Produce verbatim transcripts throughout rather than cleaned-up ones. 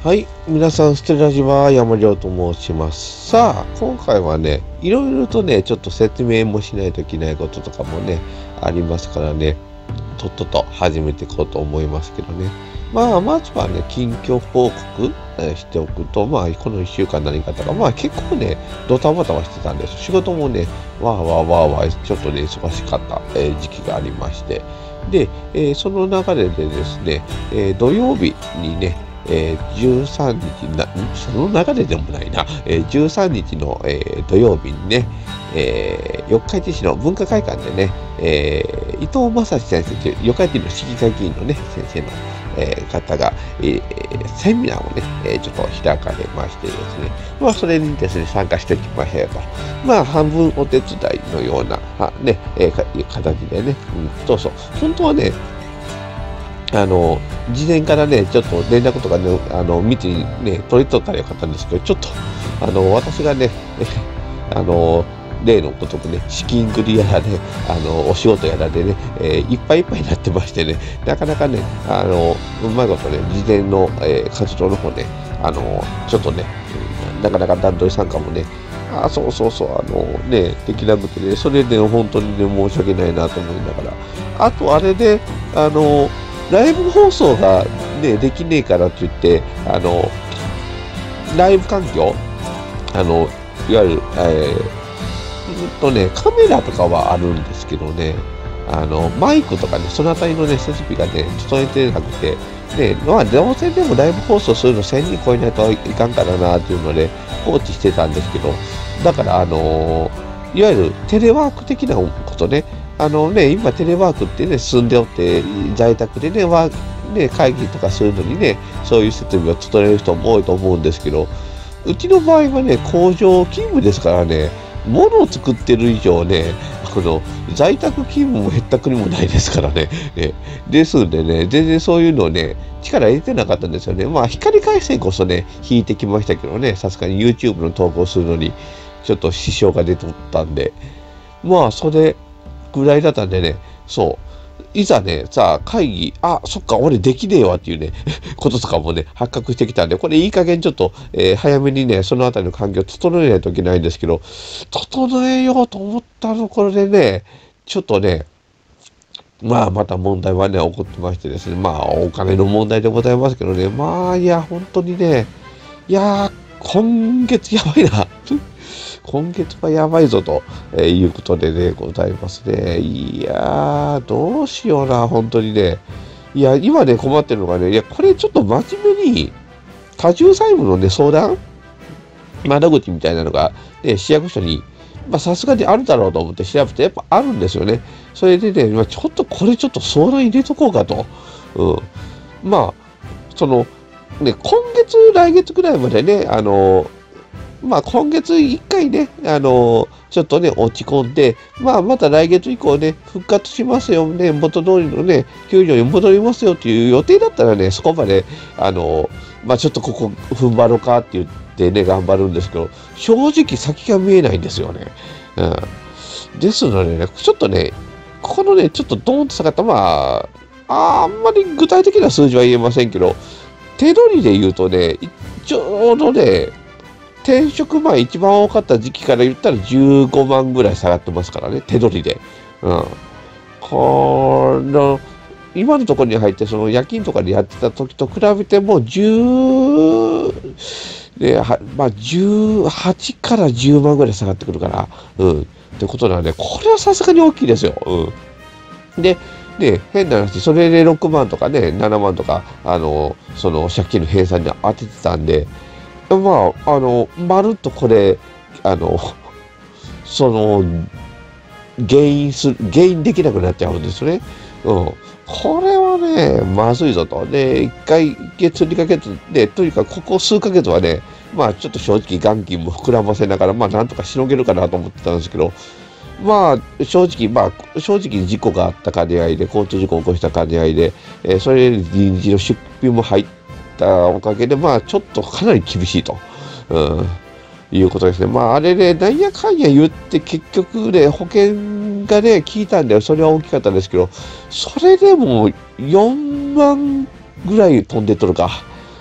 はい。皆さん、ステラジは山亮と申します。さあ、今回はね、いろいろとね、ちょっと説明もしないといけないこととかもね、ありますからね、とっとと始めていこうと思いますけどね。まあ、まずはね、近況報告、えーしておくと、まあ、このいっしゅうかん何かとか、まあ、結構ね、ドタバタはしてたんです。仕事もね、わーわーわーわー、ちょっとね、忙しかった、えー時期がありまして。で、えーその流れでですね、えー土曜日にね、えーじゅうさんにちな、んその流れでもないな、えーじゅうさんにちの、えー土曜日にね、えー四日市市の文化会館でね、えー伊藤正史先生という四日市の市議会議員のね、先生の、えー方が、えーセミナーをね、えーちょっと開かれましてですね、まあ、それにですね、参加してきましたよと。まあ、半分お手伝いのような、はね、えーか形でね、うん、そうそう。本当はね、あの、事前からね、ちょっと連絡とかね、あの、見てね、取り取ったらよかったんですけど、ちょっと、あの、私がね、あの、例のごとくね、資金繰りやらね、あの、お仕事やらでね、えーいっぱいいっぱいになってましてね、なかなかね、あの、うまいことね、事前の、えー活動の方ね、あの、ちょっとね、うんなかなか段取り参加もね、あ、そうそうそう、あのね、できなくてね、それで本当にね、申し訳ないなと思いながら、あとあれで、あの、ライブ放送がね、できねえからって言って、あの、ライブ環境、あの、いわゆる、えーうんとね、カメラとかはあるんですけどね、あの、マイクとかね、そのあたりのね、設備がね、整えてなくて、で、まあ、どうせでもライブ放送するのせんにん超えないといかんからなっていうので、放置してたんですけど、だから、あのーいわゆるテレワーク的なことね、あのね、今テレワークってね、住んでおって、在宅でね、ワーね、会議とかするのにね、そういう設備を整える人も多いと思うんですけど、うちの場合はね、工場勤務ですからね、物を作ってる以上ね、この在宅勤務も減った国もないですからね。ねですんでね、全然そういうのをね、力入れてなかったんですよね。まあ、光回線こそね、引いてきましたけどね、さすがに YouTube の投稿するのに、ちょっと支障が出てたんで、まあ、それぐらいだったんでね、そう。いざね、さあ、会議、あ、そっか、俺できねえわっていうね、こととかもね、発覚してきたんで、これいい加減ちょっと、えー早めにね、そのあたりの環境を整えないといけないんですけど、整えようと思ったところでね、ちょっとね、まあ、また問題はね、起こってましてですね、まあ、お金の問題でございますけどね、まあ、いや、本当にね、いやー、今月やばいな。今月はやばいぞと、えーいうことでね、ございますね。いやー、どうしような、本当にね。いや、今ね、困ってるのがね、いや、これちょっと真面目に、多重債務のね、相談窓口みたいなのが、ね、市役所に、まあ、さすがにあるだろうと思って調べて、やっぱあるんですよね。それでね、まあ、ちょっとこれちょっと相談入れとこうかと。うん。まあ、その、ね、今月、来月ぐらいまでね、あの、まあ、今月いっかいね、あのちょっとね、落ち込んで、まあ、また来月以降ね、復活しますよね、元通りのね、給料に戻りますよっていう予定だったらね、そこまで、あのまあ、ちょっとここ踏ん張ろうかって言ってね、頑張るんですけど、正直先が見えないんですよね。うん。ですのでね、ちょっとね、このね、ちょっとドーンと下がった、まあ、あんまり具体的な数字は言えませんけど、手取りで言うとね、ちょうどね、転職前一番多かった時期から言ったらじゅうごまんぐらい下がってますからね、手取りで。うん。この、今のところに入って、その夜勤とかでやってた時と比べても、じゅう、ね、はまあ、じゅうはちからじゅうまんぐらい下がってくるから、うん。ってことなんで、これはさすがに大きいですよ。うん。で、ね、変な話、それでろくまんとかね、ななまんとか、あの、その借金の返済に当ててたんで、まあ、あの、まるっとこれ、あの、その、原因する、原因できなくなっちゃうんですね。うん。これはね、まずいぞと。で、いっかげつ、にかげつで、とにかくここ数ヶ月はね、まあちょっと正直元金も膨らませながら、まあなんとかしのげるかなと思ってたんですけど、まあ正直、まあ正直事故があった兼ね合いで、交通事故を起こした兼ね合いで、えーそれで臨時の出費も入ったおかげで、まあちょっとかなり厳しいと。うん。いうことですね。まあ、あれね、なんやかんや言って結局ね、保険がね、効いたんで、それは大きかったですけど、それでもよんまんぐらい飛んでっとるか。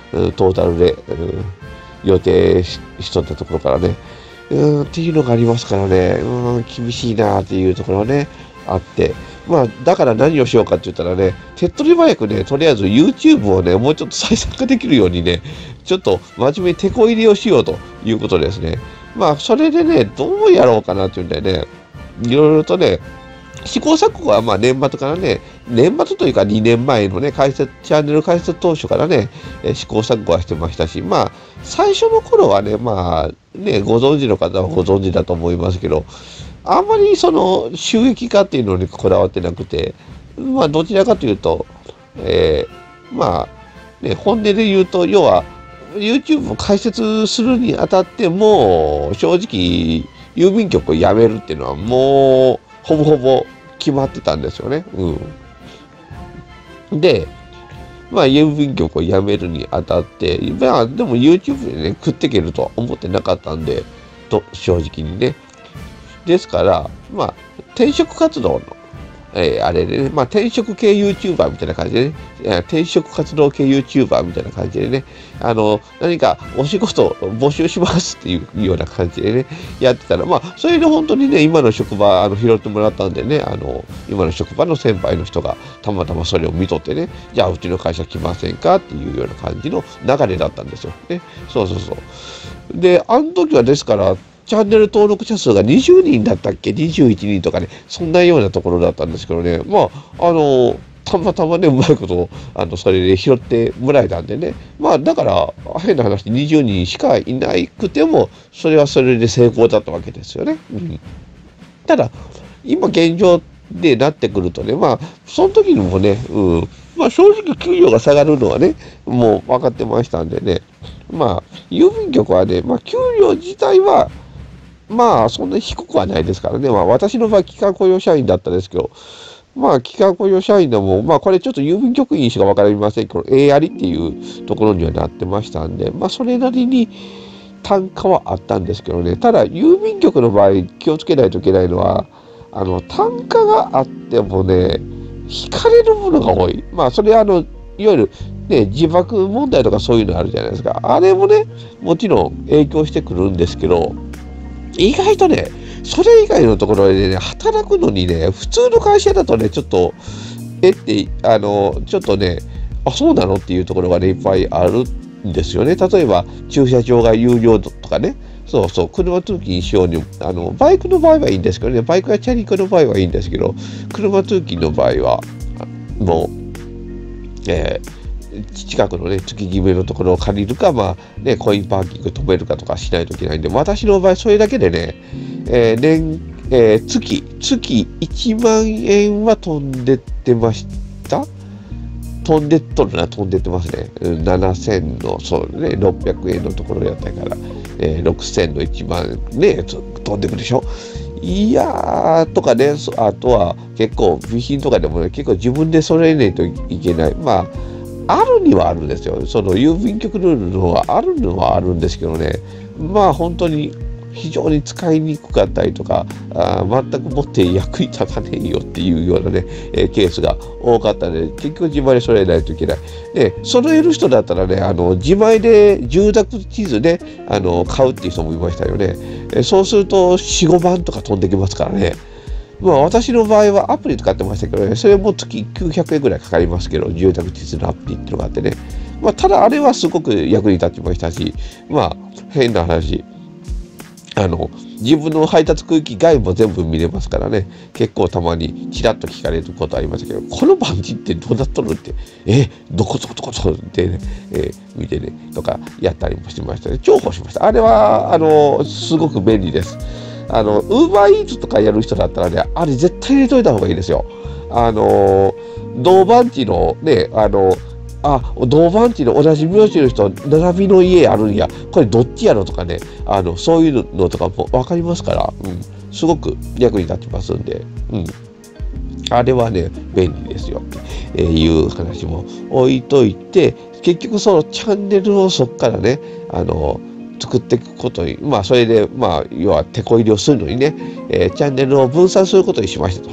うん、トータルで、うん、予定し、しとったところからね、うん、っていうのがありますからね、うん、厳しいなっていうところはね、あって、まあ、だから何をしようかって言ったらね、手っ取り早くね、とりあえず YouTube をね、もうちょっと再生ができるようにね、ちょっと真面目に手こ入れをしようということですね。まあ、それでね、どうやろうかなっていうんでね、いろいろとね、試行錯誤はまあ年末からね、年末というかにねんまえのね、解説、チャンネル開設当初からね、えー試行錯誤はしてましたし、まあ、最初の頃はね、まあ、ね、ご存知の方はご存知だと思いますけど、あんまりその収益化っていうのにこだわってなくて、まあ、どちらかというと、えーまあ、ね、本音で言うと、要は、YouTube を開設するにあたっても、正直、郵便局を辞めるっていうのはもう、ほぼほぼ決まってたんですよね。うん。で、まあ、郵便局を辞めるにあたって、まあ、でも YouTube でね、食っていけるとは思ってなかったんで、と、正直にね。ですから、まあ、転職活動の、えーあれでね、まあ、転職系 YouTuber みたいな感じでね、えー転職活動系 YouTuber みたいな感じでね、あの、何かお仕事を募集しますっていうような感じでね、やってたら、まあ、それで本当にね、今の職場、あの、拾ってもらったんでね、あの、今の職場の先輩の人がたまたまそれを見とってね、じゃあ、うちの会社来ませんかっていうような感じの流れだったんですよ。ね。そうそうそう。で、あの時はですから、チャンネル登録者数がにじゅうにんだったっけ ?にじゅういち 人とかね、そんなようなところだったんですけどね、まあ、あの、たまたまね、うまいことを、あの、それで拾ってもらえたんでね、まあ、だから、変な話、にじゅうにんしかいなくても、それはそれで成功だったわけですよね。うん、ただ、今現状でなってくるとね、まあ、その時にもね、うん、まあ、正直給料が下がるのはね、もう分かってましたんでね、まあ、郵便局はね、まあ、給料自体は、まあ、そんなに低くはないですからね。まあ、私の場合、期間雇用社員だったんですけど、まあ、期間雇用社員でも、まあ、これちょっと郵便局員しかわかりませんけど、A ありっていうところにはなってましたんで、まあ、それなりに単価はあったんですけどね。ただ、郵便局の場合、気をつけないといけないのは、あの、単価があってもね、引かれるものが多い。まあ、それはあの、いわゆる、ね、自爆問題とかそういうのあるじゃないですか。あれもね、もちろん影響してくるんですけど、意外とね、それ以外のところでね、働くのにね、普通の会社だとね、ちょっと、えって、あの、ちょっとね、あ、そうなのっていうところがね、いっぱいあるんですよね。例えば、駐車場が有料とかね、そうそう、車通勤しように、あの、バイクの場合はいいんですけどね、バイクやチャリンコの場合はいいんですけど、車通勤の場合は、もう、えー近くのね、月決めのところを借りるか、まあ、ね、コインパーキング止めるかとかしないといけないんで、私の場合、それだけでね、えー年、えー月、月いちまんえんは飛んでってました飛んでっとるな、飛んでってますね。うんななせんの、そうね、ろっぴゃくえんのところやったから、えーろくせんのいちまんね、つ飛んでくでしょ。いやーとかね、そあとは結構、備品とかでもね、結構自分で揃えないといけない。まあ、あるにはあるんですよ。その郵便局ルールの方はあるのはあるんですけどね。まあ本当に非常に使いにくかったりとか、あー全くもって役に立たねえよっていうようなね、えーケースが多かったので、結局自前で揃えないといけない。で、揃える人だったらね、あの、自前で住宅地図ね、あの、買うっていう人もいましたよね。えーそうするとよん、ごまんとか飛んできますからね。まあ私の場合はアプリ使ってましたけどね、それも月きゅうひゃくえんぐらいかかりますけど、住宅地図のアプリっていうのがあってね。まあただあれはすごく役に立ちましたし、まあ変な話、あの、自分の配達区域外も全部見れますからね、結構たまにちらっと聞かれることありましたけど、この番地ってどうなっとるって、え、どこどこどこどこってね、えー見てね、とかやったりもしましたね。重宝しました。あれは、あの、すごく便利です。あの、ウーバーイーツとかやる人だったらね、あれ絶対入れといた方がいいですよ。あの、同番地のね、あの、あ、同番地の同じ名字の人、並びの家あるんや、これどっちやろとかね、あの、そういうのとかもわかりますから、うん、すごく役に立ちますんで、うん。あれはね、便利ですよ。えーいう話も置いといて、結局そのチャンネルをそこからね、あの、作っていくことに、まあ、それで、まあ、要は手こ入れをするのにね、えーチャンネルを分散することにしましたと。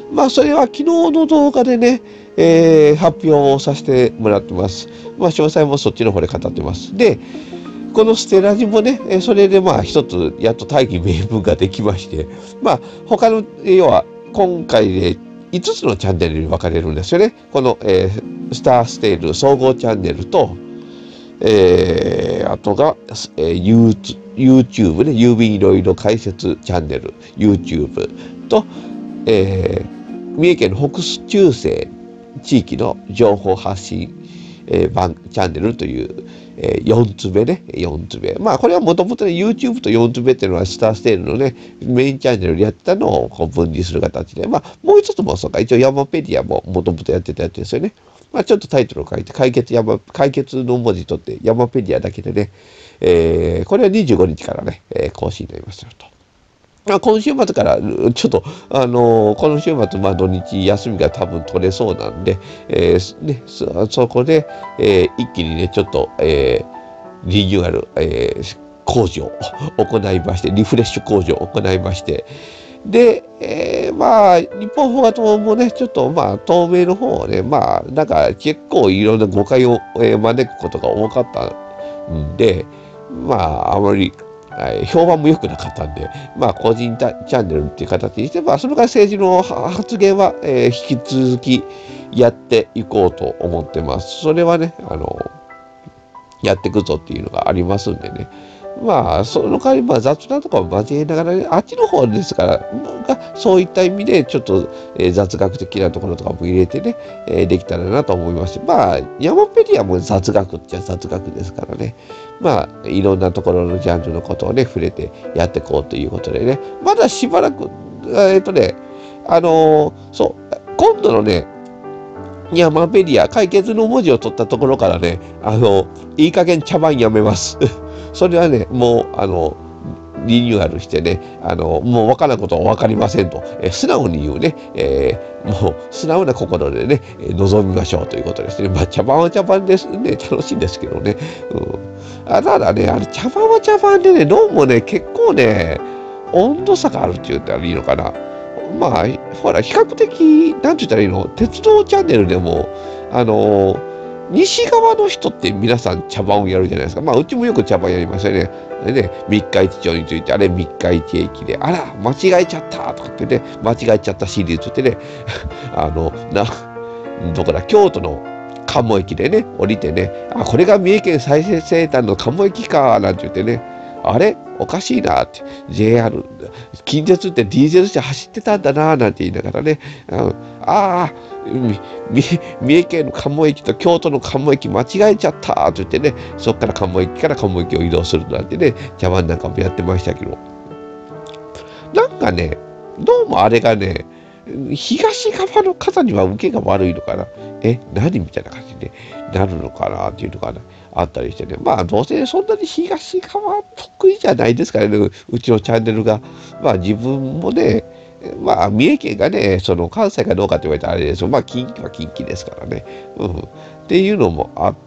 まあ、それは昨日の動画でね、えー、発表させてもらってます。まあ、詳細もそっちの方で語ってます。で、このステラジもね、それでまあ一つやっと大義名分ができまして、まあ他の、要は今回でいつつのチャンネルに分かれるんですよね。この、えー、スターステール総合チャンネルと、えー、あとが、えー、YouTube ね、郵便いろいろ解説チャンネル、YouTube と、えー、三重県の北中西地域の情報発信、えー、番チャンネルという、えー、よんつめね、よんつめ。まあ、これはもともとね、YouTube とよんつめっていうのはスターステールのね、メインチャンネルでやったのをこう分離する形で、まあ、もう一つもそうか、一応ヤマペディアももともとやってたやつですよね。まあ、ちょっとタイトルを書いて、解決ヤマ、解決の文字取って、ヤマペディアだけでね、えー、これはにじゅうごにちからね、えー、更新になりますよと。今週末から、ちょっと、あのー、この週末、まあ土日休みが多分取れそうなんで、えーね、そ, そこで、えー、一気にね、ちょっと、えー、リニューアル、えー、工事を行いまして、リフレッシュ工事を行いまして、で、えー、まあ、日本放課党もね、ちょっと、まあ、透明の方をね、まあ、なんか結構いろんな誤解を、えー、招くことが多かったんで、まあ、あまり、評判も良くなかったんで、まあ、個人チャンネルっていう形にして、まあ、そのから政治の発言は、えー、引き続きやっていこうと思ってます。それはね、あの、やっていくぞっていうのがありますんでね。まあ、その代わり、まあ、雑談とかも交えながらね、あっちの方ですから、がそういった意味で、ちょっと、えー、雑学的なところとかも入れてね、えー、できたらなと思いますし、まあ、ヤマペディアも雑学っちゃ雑学ですからね。まあ、いろんなところのジャンルのことをね、触れてやっていこうということでね、まだしばらく、えっとね、あのー、そう、今度のね、ヤマペディア、解決の文字を取ったところからね、あの、いい加減茶番やめます。それはね、もう、あの、リニューアルしてね、あの、もう分からんことは分かりませんと、えー、素直に言うね、えー、もう素直な心でね、えー、臨みましょうということですね。まあ、茶番は茶番ですね、楽しいんですけどね。うん、あただね、あれ、茶番は茶番でね、どうもね、結構ね、温度差があるって言ったらいいのかな。まあ、ほら、比較的、なんて言ったらいいの、鉄道チャンネルでも、あのー、西側の人って皆さん茶番をやるじゃないですか。まあ、うちもよく茶番やりますよね。でね、三日市町について、あれ三日市駅で、あら、間違えちゃったとかってね、間違えちゃったシリーズってね、あの、な、どこだ、京都の鴨駅でね、降りてね、あ、これが三重県最西端の鴨駅か、なんて言ってね、あれおかしいなって、ジェイアール、近鉄ってディーゼル車走ってたんだな、なんて言いながらね、うん、ああ、三重県の鴨駅と京都の鴨駅間違えちゃったって言ってね、そっから鴨駅から鴨駅を移動するなんてね、茶碗なんかもやってましたけど、なんかね、どうもあれがね、東側の方には受けが悪いのかな。え、何みたいな感じでなるのかなっていうのが、ね、あったりしてね。まあ、どうせそんなに東側得意じゃないですからね、うちのチャンネルが。まあ、自分もね、まあ、三重県がね、その関西かどうかって言われたらあれですよ。まあ、近畿は近畿ですからね。うん。っていうのもあって、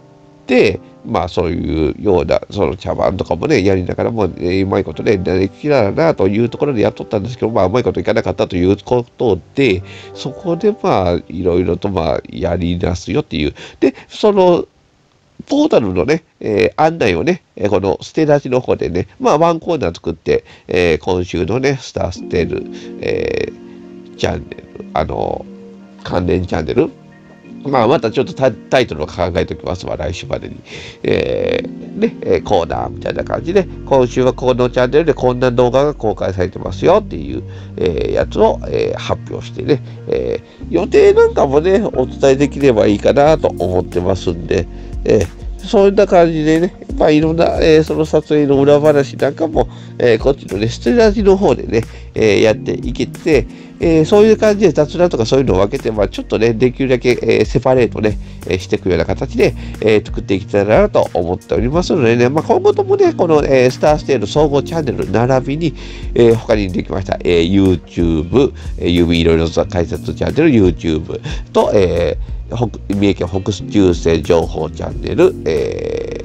まあ、そういうような、その茶番とかもね、やりながらも、えー、うまいことね、できたらなというところでやっとったんですけど、まあ、うまいこといかなかったということで、そこでまあ、いろいろとまあ、やり出すよっていう。で、その、ポータルのね、えー、案内をね、えー、このステラジの方でね、まあ、ワンコーナー作って、えー、今週のね、スターステル、えー、チャンネル、あの、関連チャンネル、まあ、またちょっと タ, タイトルを考えておきますわ、来週までに。えー、ね、えー、コーナーみたいな感じで、今週はこのチャンネルでこんな動画が公開されてますよっていう、えー、やつを、えー、発表してね、えー、予定なんかもね、お伝えできればいいかなと思ってますんで、えー、そういった感じでね、まあ、いろんな、えー、その撮影の裏話なんかも、えー、こっちのね、ステラジの方でね、えー、やっていけて、えー、そういう感じで雑談とかそういうのを分けて、まあ、ちょっとね、できるだけ、えー、セパレートね、えー、していくような形で、えー、作っていけたらなと思っておりますのでね、まあ、今後ともね、この、えー、スターステール総合チャンネル並びに、えー、他にできました、えー、YouTube、えー、指いろいろと解説チャンネル YouTube と、えー、三重県北中西情報チャンネル、えー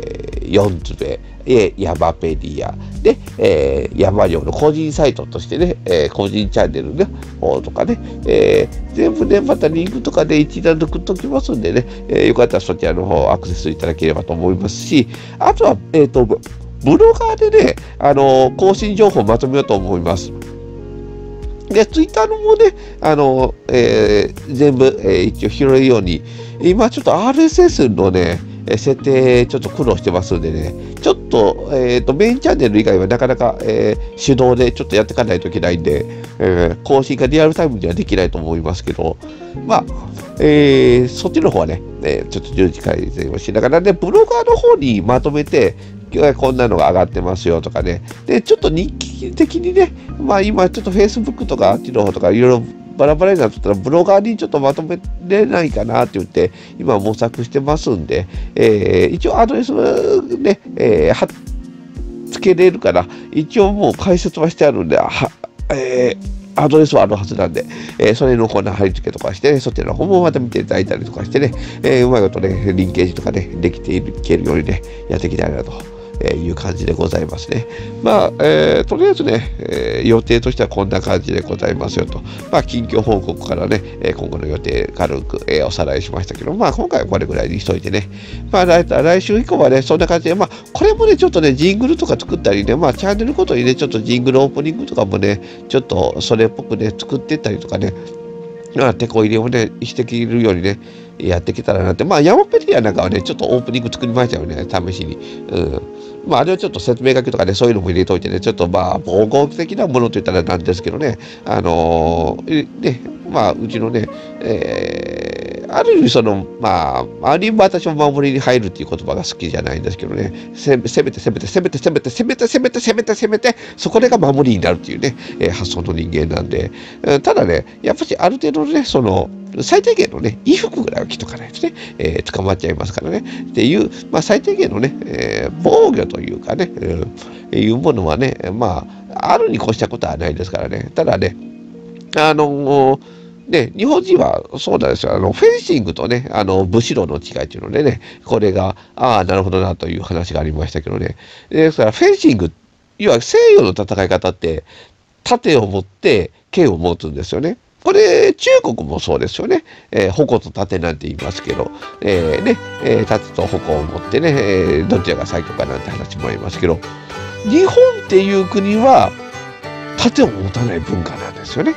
ー、ヨンズベ、えー、ヤマペディア、で、えー、山寮の個人サイトとしてね、えー、個人チャンネルの方とかね、えー、全部ね、またリンクとかで一覧で送っておきますんでね、えー、よかったらそちらの方アクセスいただければと思いますし、あとは、えっと、ブロガーでね、あのー、更新情報をまとめようと思います。で、ツイッターのもね、あの、えー、全部、えー、一応拾えるように、今ちょっと アールエスエス のね、設定ちょっと苦労してますんでね、ちょっと、えっと、メインチャンネル以外はなかなか、えー、手動でちょっとやっていかないといけないんで、えー、更新がリアルタイムにはできないと思いますけど、まあ、えー、そっちの方はね、えー、ちょっと十字改善をしながらね、ブロガーの方にまとめて、今日はこんなのが上がってますよとかね。で、ちょっと日記的にね、まあ今ちょっと Facebook とかあっちの方とかいろいろバラバラになってたらブロガーにちょっとまとめれないかなって言って今模索してますんで、えー、一応アドレスね、えー、貼っつけれるから、一応もう解説はしてあるんで、はえーアドレスはあるはずなんで、えー、それのこんな貼り付けとかしてね、そちらの方もまた見ていただいたりとかしてね、えー、うまいことね、リンケージとかね、できていけるようにね、やっていきたいなという感じでございますね。まあ、えー、とりあえずね、えー、予定としてはこんな感じでございますよと。まあ、近況報告からね、今後の予定軽く、えー、おさらいしましたけど、まあ、今回はこれぐらいにしといてね。まあ、来, 来週以降はね、そんな感じで、まあ、これもね、ちょっとね、ジングルとか作ったりね、まあ、チャンネルごとにね、ちょっとジングルオープニングとかもね、ちょっとそれっぽくね、作っていったりとかね、まあ、手こ入れをね、してきるようにね、やってきたらなって、まあ、ヤマペディアなんかはね、ちょっとオープニング作りましたよね、試しに。うん。まあ、あれはちょっと説明書きとかね、そういうのも入れといてね、ちょっとまあ、防護的なものといったらなんですけどね、あのー、ね、まあ、うちのね、えー、ある意味その、まあ、ある意味私も守りに入るっていう言葉が好きじゃないんですけどね、せめて攻めて攻めて攻めて攻めて攻めて攻めて攻めて攻めて、そこでが守りになるっていうね、えー、発想の人間なんで、ただね、やっぱりある程度ね、その、最低限のね、衣服ぐらいは着とかないとね、えー、捕まっちゃいますからね。っていう、まあ、最低限のね、えー、防御というかね、えー、いうものはね、まあ、あるに越したことはないですからね。ただね、あのー、ね、日本人はそうなんですよ。あの、フェンシングとね、あの、武士道の違いっていうのでね、これが、ああ、なるほどなという話がありましたけどね。ですから、フェンシング、要は西洋の戦い方って、盾を持って剣を持つんですよね。これ、中国もそうですよね。えー、矛と盾なんて言いますけど、えー、ね、えー、盾と矛を持ってね、えー、どちらが最強かなんて話もありますけど、日本っていう国は、盾を持たない文化なんですよね。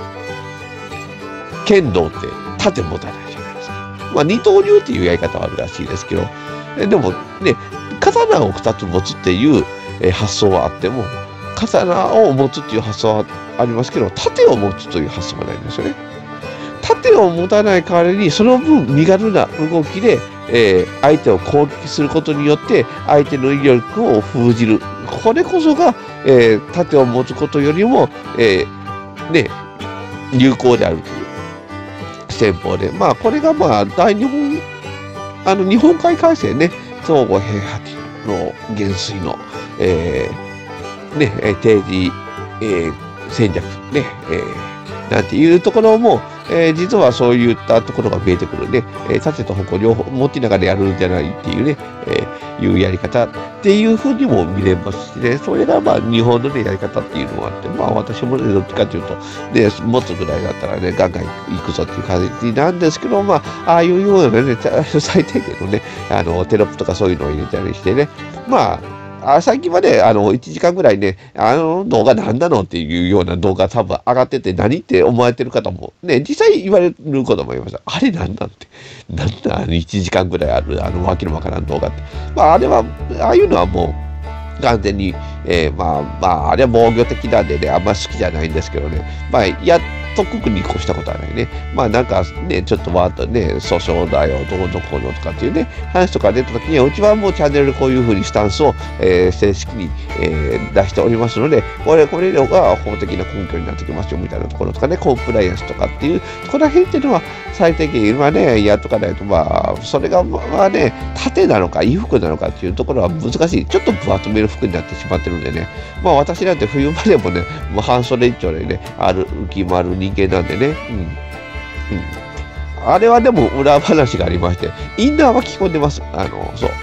剣道って盾持たないじゃないですか。まあ、二刀流っていうやり方はあるらしいですけど、えでもね、刀を二つ持つっていう、えー、発想はあっても、刀を持つっていう発想はありますけど、盾を持つという発想がないんですよね。盾を持たない代わりに、その分身軽な動きで、えー、相手を攻撃することによって、相手の威力を封じる。これこそが、えー、盾を持つことよりも、えー、ね、有効であるという戦法で。まあ、これがまあ、大日本、あの、日本海海戦ね、相互平和の元帥の、えー、ね、定時、えー、戦略、ね、えー、なんていうところも、えー、実はそういったところが見えてくるね、えー、盾と矛両方持ちながらやるんじゃないっていうね、えー、いうやり方っていうふうにも見れますしね、それがまあ日本のね、やり方っていうのがあって、まあ私もね、どっちかというと、ね、持つぐらいだったらね、ガンガン行くぞっていう感じなんですけど、まあ、ああいうようなね、最低限のね、あの、テロップとかそういうのを入れたりしてね、まあ、あ最近はね、あの、いちじかんぐらいね、あの動画なんなのっていうような動画多分上がってて、何って思われてる方も、ね、実際言われることもありました。あれなんなんて。なんだ、あのいちじかんぐらいある、あの、わけのわからん動画って。まあ、あれは、ああいうのはもう、完全に、えー、まあ、まあ、あれは防御的なんでね、あんま好きじゃないんですけどね。まあ、やっとくに越したことはないね。まあ、なんかね、ちょっとわーっとね、訴訟だよ、どうのこうのとかっていうね、話とか出たときには、うちはもうチャンネルでこういうふうにスタンスを、えー、正式に、えー、出しておりますので、これ、これが法的な根拠になってきますよ、みたいなところとかね、コンプライアンスとかっていう、この辺っていうのは、最低限はね、やっとかないと、まあ、それが、まあね、盾なのか、衣服なのかっていうところは難しい。ちょっと分厚めの服になってしまってるんでね、まあ私なんて冬場でもね、もう半袖一丁でね、歩き回る人間なんでね、うん。うん。あれはでも裏話がありまして、インナーは着込んでます。あの、そう。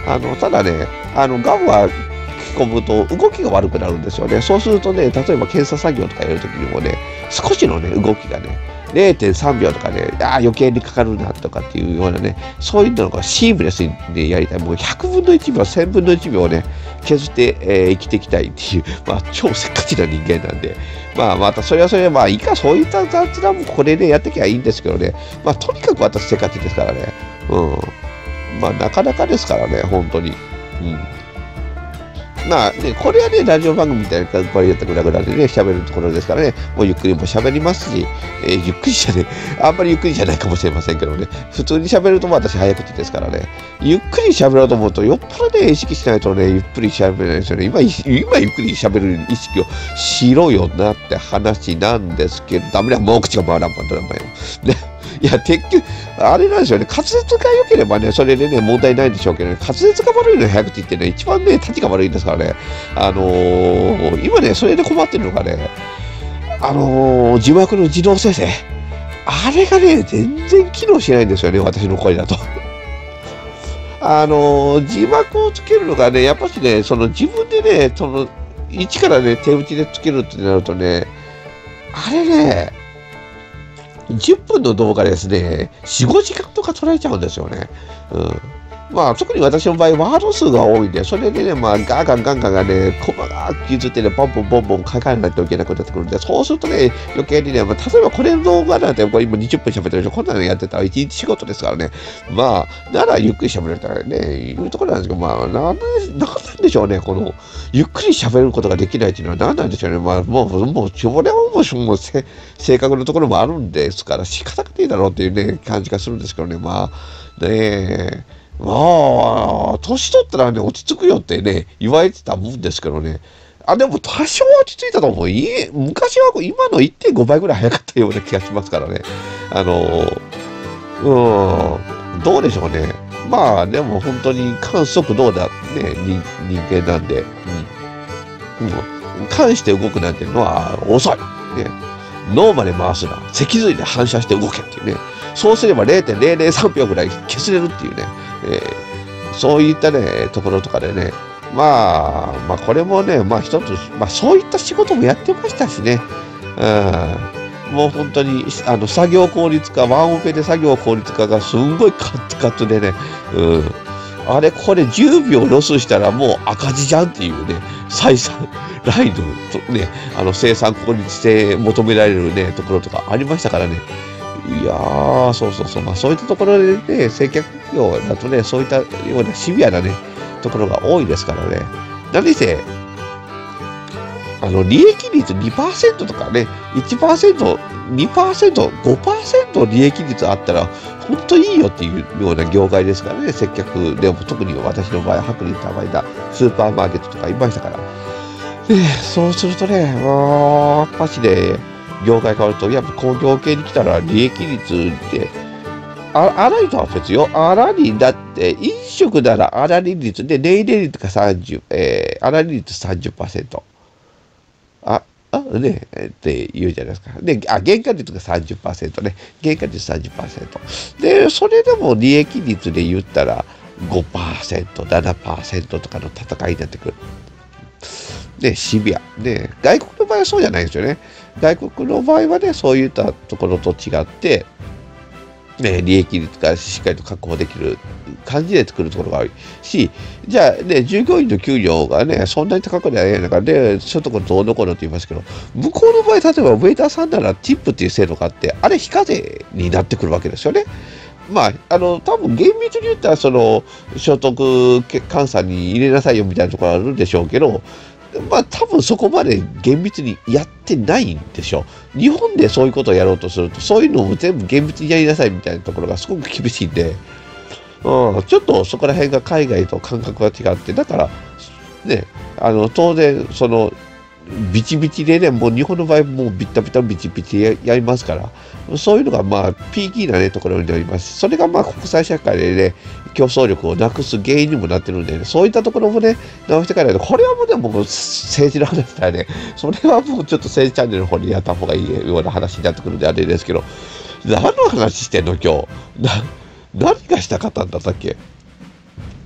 あの、ただね、あの、ガムは吹き込むと動きが悪くなるんですよね。そうするとね、例えば検査作業とかやるときにもね、少しのね、動きがね、れいてんさんびょうとかね、ああ、余計にかかるなとかっていうようなね、そういうのがシームレスに、ね、やりたい。もうひゃくぶんのいちびょう、せんぶんのいちびょうをね、削って、えー生きていきたいっていう、まあ、超せっかちな人間なんで、まあ、またそれはそれで、まあ、いいか、そういった雑談もこれでやってきゃいいんですけどね、まあ、とにかく私せっかちですからね、うん。まあ、なかなかですからね、本当に。うん。まあね、これはね、ラジオ番組みたいな、これやってぐらぐらでね、喋るところですからね、もうゆっくりも喋りますし、えーゆっくりじゃね、あんまりゆっくりじゃないかもしれませんけどね、普通に喋るとも私早口ですからね、ゆっくり喋ろうと思うと、よっぽどね、意識しないとね、ゆっくり喋れないですよね。今、い今ゆっくり喋る意識をしろよなって話なんですけど、ダメだ、もう口が回らんばんだ、ね。いや、結局、あれなんですよね、滑舌が良ければね、それでね、問題ないんでしょうけどね、滑舌が悪いの早口ってね、一番ね、立ちが悪いんですからね、あのー、今ね、それで困ってるのがね、あのー、字幕の自動生成、あれがね、全然機能しないんですよね、私の声だと。あのー、字幕をつけるのがね、やっぱしね、その自分でね、その、一からね、手打ちでつけるってなるとね、あれね、じゅっぷんの動画ですね、よん、ごじかんとか取られちゃうんですよね。うん。まあ、特に私の場合、ワード数が多いんで、それでね、まあ、ガンガンガンガンがね、細かく削ってね、ボンボンボンボン書かないといけなくなってくるんで、そうするとね、余計にね、まあ、例えばこれの動画なんて、これ今にじゅっぷん喋ってるでしょ、こんなのやってたらいちにち仕事ですからね、まあ、ならゆっくり喋れたらね、いうところなんですけど、まあ、なんで、なんなんでしょうね、この、ゆっくり喋ることができないっていうのは何なんでしょうね。まあ、もう、もう、それはもう、もうせ性格のところもあるんですから、仕方がねえだろうっていうね、感じがするんですけどね、まあ、ねえ、まあ、年取ったらね、落ち着くよってね、言われてたもんですけどね。あ、でも多少落ち着いたと思う。いえ、昔は今のいってんごばいぐらい早かったような気がしますからね。あの、うん、どうでしょうね。まあ、でも本当に観測どうだ、ね、人人間なんで、うん。うん、関して動くなんていうのは遅い。ね。脳まで回すな。脊髄で反射して動けっていうね。そうすればれいてんぜろぜろさんびょうぐらい消せれるっていうね。えー、そういったね、ところとかでね。まあ、まあこれもね、まあ一つ、まあそういった仕事もやってましたしね。うん、もう本当に、あの、作業効率化、ワンオペで作業効率化がすんごいカツカツでね。うん。あれ、これじゅうびょうロスしたらもう赤字じゃんっていうね、採算、ライドとね、あの生産効率性求められるね、ところとかありましたからね。いやー、そうそうそう、まあそういったところでね、接客業だとね、そういったようなシビアなね、ところが多いですからね。何せ、あの、利益率にパーセントとかね、いちパーセント、にパーセント、ごパーセント利益率あったら、本当いいよっていうような業界ですからね、接客でも特に私の場合、薄利多売だ、スーパーマーケットとかいましたから。で、そうするとね、もう、やっぱしね、業界変わると、やっぱ工業系に来たら利益率って、あ、粗いとは別よ。粗利だって、飲食なら粗利率で、年利率がさんじゅう、えー、粗利率さんじゅっパーセント。あ、あ、ね、って言うじゃないですか。で、あ、原価率がさんじゅっパーセントね。原価率さんじゅっパーセント。で、それでも利益率で言ったらごパーセント、ななパーセントとかの戦いになってくる。ね、シビア。ね、外国の場合はそうじゃないんですよね。外国の場合はね、そういったところと違って、ね、利益率がしっかりと確保できる感じで作るところが多いし、じゃあね、従業員の給料がね、そんなに高くない中で、ちょっとこれどうのこうのって言いますけど、向こうの場合、例えばウェイターさんならチップっていう制度があって、あれ非課税になってくるわけですよね。まあ、あの、多分厳密に言ったら、その、所得換算に入れなさいよみたいなところあるんでしょうけど、まあ多分そこまで厳密にやってないんでしょう。日本でそういうことをやろうとすると、そういうのを全部厳密にやりなさいみたいなところがすごく厳しいんで、うん、ちょっとそこら辺が海外と感覚が違って、だから、ね、あの、当然、その、ビチビチでね、もう日本の場合もうビッタビタビチビチややりますから、そういうのがまあピーキーなねところになりますし、それがまあ国際社会でね、競争力をなくす原因にもなってるんで、ね、そういったところもね、直していかないと、これはもうでも政治の話だよね、それはもうちょっと政治チャンネルの方にやった方がいいような話になってくるんであれですけど、何の話してんの今日。な、何がしたかったんだったっけ。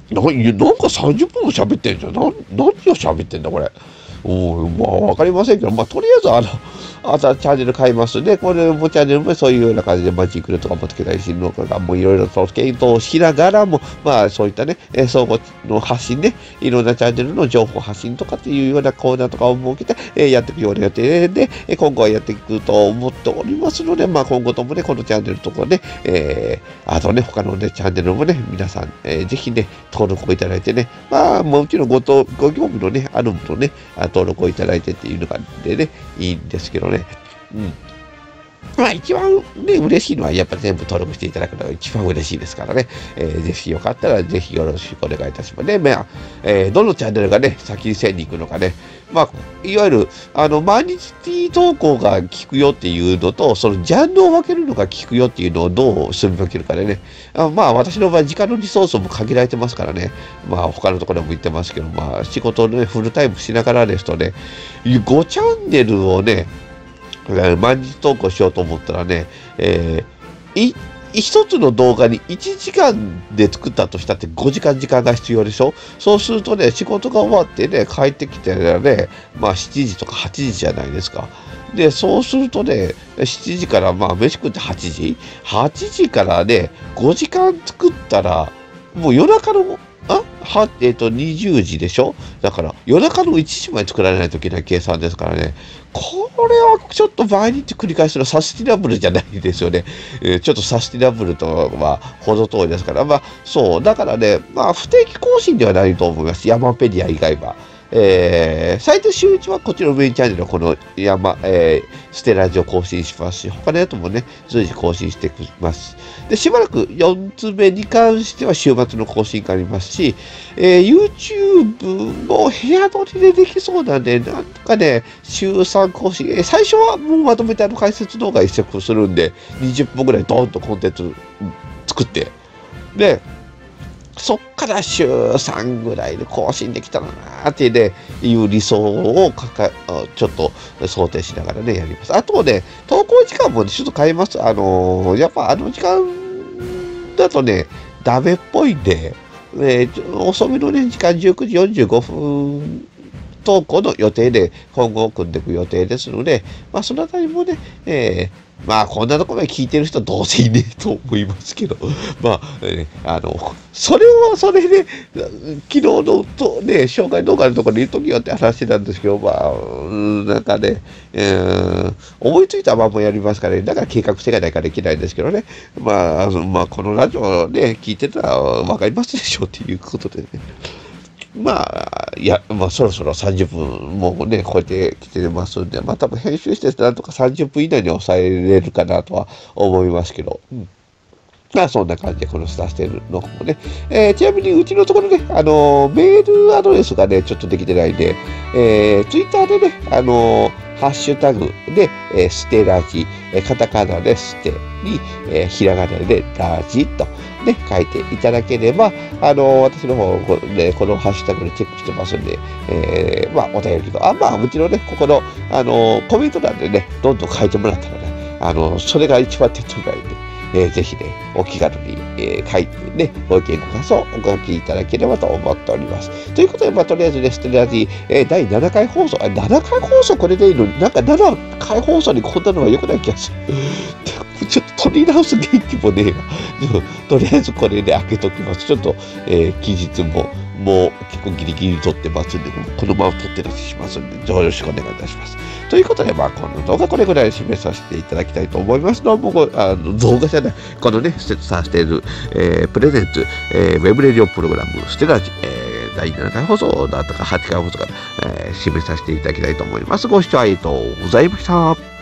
な、なんかさんじゅっぷんも喋ってんじゃん。な、何を喋ってんだ、これ。おまあ、わかりませんけど、まあ、とりあえず、あの、あとはチャンネル変えますね。これもチャンネルもそういうような感じで、マジックルとかもつけたりするのか、もういろいろと検討しながらも、まあ、そういったね、え相互の発信ね、いろんなチャンネルの情報発信とかっていうようなコーナーとかを設けて、えやっていくような予定で、え今後はやっていくと思っておりますので、まあ、今後ともね、このチャンネルとかね、えー、あとね、他のね、チャンネルもね、皆さん、えー、ぜひね、登録をいただいてね、まあ、もちろんごと、ご興味のね、あるものね、登録をいただいてっていうのがでね、いいんですけどね。うん。まあ一番ね、嬉しいのはやっぱり全部登録していただくのが一番嬉しいですからね。えー、ぜひよかったらぜひよろしくお願いいたしますね。まあ、えー、どのチャンネルがね、先に線に行くのかね。まあ、いわゆる、あの、毎日投稿が効くよっていうのと、そのジャンルを分けるのが効くよっていうのをどうすみ分けるかでね。あまあ、私の場合、時間のリソースも限られてますからね。まあ、他のところも言ってますけど、まあ、仕事をね、フルタイムしながらですとね、ごチャンネルをね、毎日投稿しようと思ったらね、えー、い一つの動画にいちじかんで作ったとしたってごじかん時間が必要でしょ。そうするとね、仕事が終わってね、帰ってきてね、まあしちじとかはちじじゃないですか。で、そうするとね、しちじからまあ飯食ってはちじ、はちじからね、ごじかん作ったら、もう夜中のあは、えっ、ー、と、にじゅうじでしょ。だから、夜中のいちじまで作られないといけない計算ですからね。これはちょっと毎日繰り返すのはサスティナブルじゃないですよね。えー、ちょっとサスティナブルとは程遠いですから。まあ、そう。だからね、まあ、不定期更新ではないと思います。ヤマペディア以外は。えー、最低週いちはこっちのメインチャンネルはこの山、えー、ステラジを更新しますし、他のやつもね、随時更新してきます。で、しばらくよっつめに関しては週末の更新がありますし、えー、YouTube も部屋撮りでできそうなんで、なんとかね、週さん更新、えー、最初はもうまとめてあの解説動画一着するんで、にじゅっぷんぐらいドーンとコンテンツ作って、で、そっから週さんぐらいで更新できたらなーってね、いう理想をかかちょっと想定しながらね、やります。あとね、投稿時間もちょっと変えます。あのー、やっぱあの時間だとね、ダメっぽいんで、えー、遅めのね、時間じゅうくじよんじゅうごふん投稿の予定で今後組んでいく予定ですので、まあそのあたりもね、えーまあ、こんなところで聞いてる人どうせいねえと思いますけど、まあ、ね、あの、それはそれで、昨日のとね、紹介動画のところで言うときよって話なんですけど、まあ、なんかね、えー、思いついたままやりますからね、だから計画性がないからできないんですけどね、まあ、まあ、このラジオね、聞いてたらわかりますでしょうっていうことでね。まあ、いや、まあ、そろそろさんじゅっぷんもうね、こうやって来てますんで、まあ、多分編集してなんとかさんじゅっぷん以内に抑えれるかなとは思いますけど、うん。まあ、そんな感じで、このスターステールの方もね、えー、ちなみに、うちのところね、あのー、メールアドレスがね、ちょっとできてないんで、えー、ツイッターでね、あのー、ハッシュタグで、えー、ステラジ、えー、カタカナでステに、えー、ひらがなでラジと、ね、書いていただければ、あのー、私の方、こ, ね、このハッシュタグでチェックしてますんで、えー、まあ、お便りと、あ、まあ、うちのね、ここの、あのー、コメント欄でね、どんどん書いてもらったらね、あのー、それが一番手っ取り早いんで、えー、ぜひね、お気軽に、えー、書いてね、ご意見ご感想をお書きいただければと思っております。ということで、まあ、とりあえずね、ステラジ、えー、だいななかい放送、あ、ななかい放送これでいいのに、なんかななかい放送にこんなのは良くない気がする。ちょっと取り直す元気もねえな。とりあえずこれで開けときます。ちょっと、えー、期日も、もう結構ギリギリ撮ってますんで、このまま撮って出ししますんで、よろしくお願いいたします。ということで、まあ、この動画これぐらい締めさせていただきたいと思います。どうもご、あの、動画じゃない、このね、ステさせている、えー、プレゼンツ、えー、ウェブレディオプログラム、ステラジ、えー、だいななかい放送だったかはちかい放送から、えー、締めさせていただきたいと思います。ご視聴ありがとうございました。